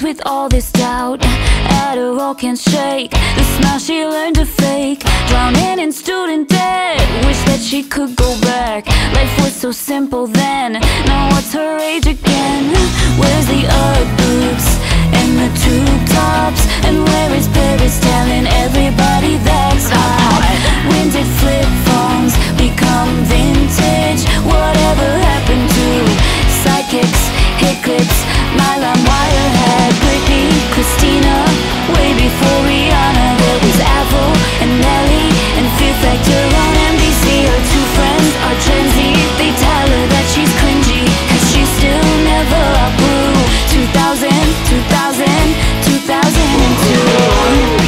with all this doubt. Adderall can't shake the smile she learned to fake. Drowning in student debt, wish that she could go back. Life was so simple then, now what's her age again? Where's the Ugg boots and the tube tops? And where is Paris telling everybody that's hot? When did flip-phones become vintage? Whatever happened to sidekicks, hit clips? My LimeWire had Britney, Christina, way before Rihanna. There was Avril and Nelly and Fear Factor on NBC. Her two friends are Gen Z. They tell her that she's cringy, cause she still never outgrew 2000, 2000, 2002.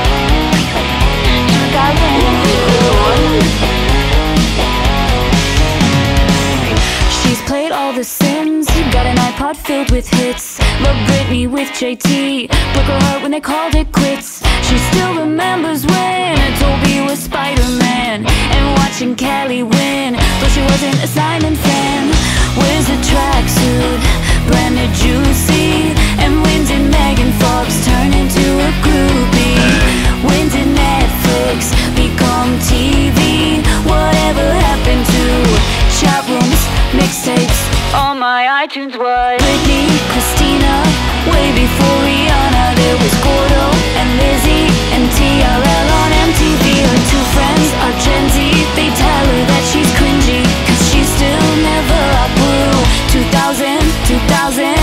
She's played all the Sims, got an iPod filled with hits. Loved Britney with JT, broke her heart when they called it quits. She still remembers when Toby was Spider-Man, and watching Callie win, though she wasn't a Simon fan. Where's the tracksuit, branded Juicy? And when did Megan Fox turn into a groupie? When did Netflix become TV? Whatever happened to chat rooms, mixtapes? All my iTunes was Britney, Christina, way before Rihanna. There was Gordo and Lizzie and TRL on MTV. Her two friends are Gen Z. They tell her that she's cringy, cause she still never outgrew 2000, 2000,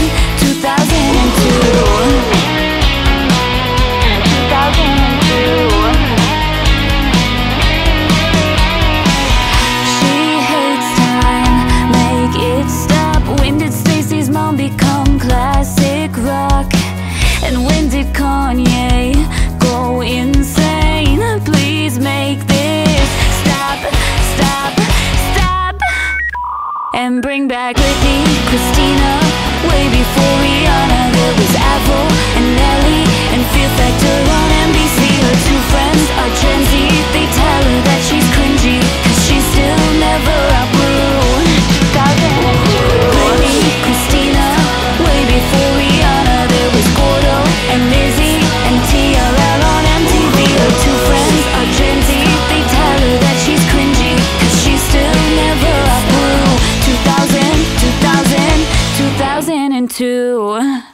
2002. 2002. Become classic rock? And when did Kanye go insane? Please make this stop, stop, stop. And bring back Britney, Christina, way before Rihanna. There was Avril and Nelly and Fear Factor on NBC. Her two friends are Gen Z. They tell her that she's cringy, cause she still never outgrew 2002. Britney, Christina, way before Rihanna. There was Gordo and Lizzie and TRL on MTV. Her two friends are Gen Z. They tell her that she's cringy, cause she still never outgrew 2000, 2000, 2002.